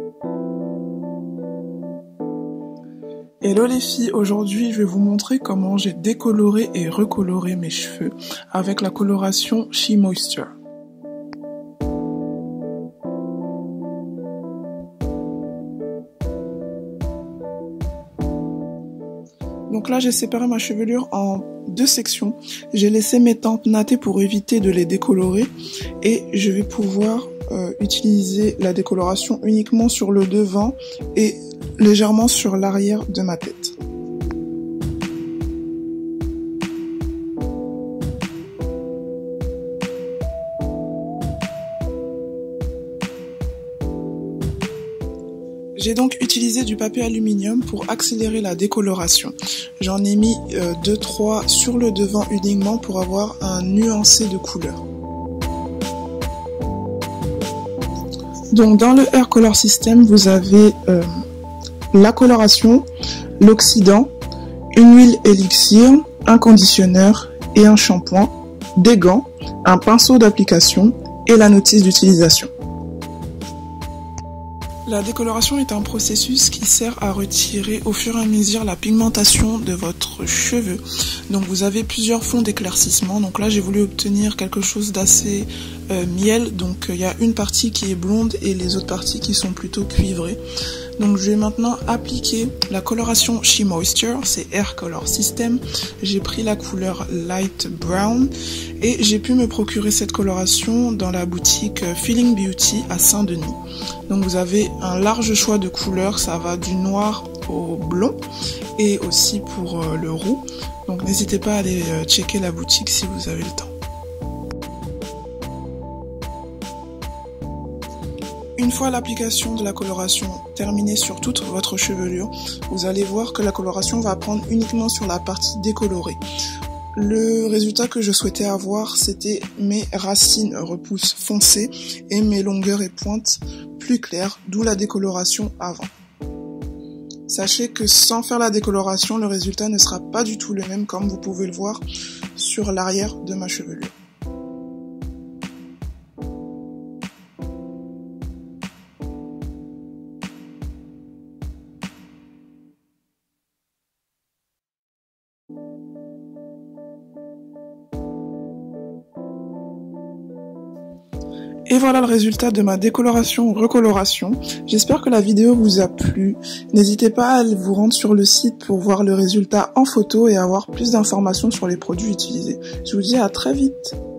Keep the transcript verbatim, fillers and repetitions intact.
Hello les filles, aujourd'hui je vais vous montrer comment j'ai décoloré et recoloré mes cheveux avec la coloration She Moisture. Donc là j'ai séparé ma chevelure en deux sections, j'ai laissé mes tempes natter pour éviter de les décolorer et je vais pouvoir euh, utiliser la décoloration uniquement sur le devant et légèrement sur l'arrière de ma tête. J'ai donc utilisé du papier aluminium pour accélérer la décoloration. J'en ai mis deux trois sur le devant uniquement pour avoir un nuancé de couleur. Donc dans le Hair Color System, vous avez euh, la coloration, l'oxydant, une huile élixir, un conditionneur et un shampoing, des gants, un pinceau d'application et la notice d'utilisation. La décoloration est un processus qui sert à retirer au fur et à mesure la pigmentation de votre cheveu. Donc vous avez plusieurs fonds d'éclaircissement. Donc là j'ai voulu obtenir quelque chose d'assez euh, miel. Donc il y a une partie qui est blonde et les autres parties qui sont plutôt cuivrées. Donc je vais maintenant appliquer la coloration She Moisture, c'est Hair Color System. J'ai pris la couleur Light Brown et j'ai pu me procurer cette coloration dans la boutique Feeling Beauty à Saint-Denis. Donc vous avez un large choix de couleurs, ça va du noir au blond et aussi pour le roux. Donc n'hésitez pas à aller checker la boutique si vous avez le temps. Une fois l'application de la coloration terminée sur toute votre chevelure, vous allez voir que la coloration va prendre uniquement sur la partie décolorée. Le résultat que je souhaitais avoir, c'était mes racines repousses foncées et mes longueurs et pointes plus claires, d'où la décoloration avant. Sachez que sans faire la décoloration, le résultat ne sera pas du tout le même comme vous pouvez le voir sur l'arrière de ma chevelure. Et voilà le résultat de ma décoloration-recoloration. J'espère que la vidéo vous a plu. N'hésitez pas à vous rendre sur le site pour voir le résultat en photo et avoir plus d'informations sur les produits utilisés. Je vous dis à très vite.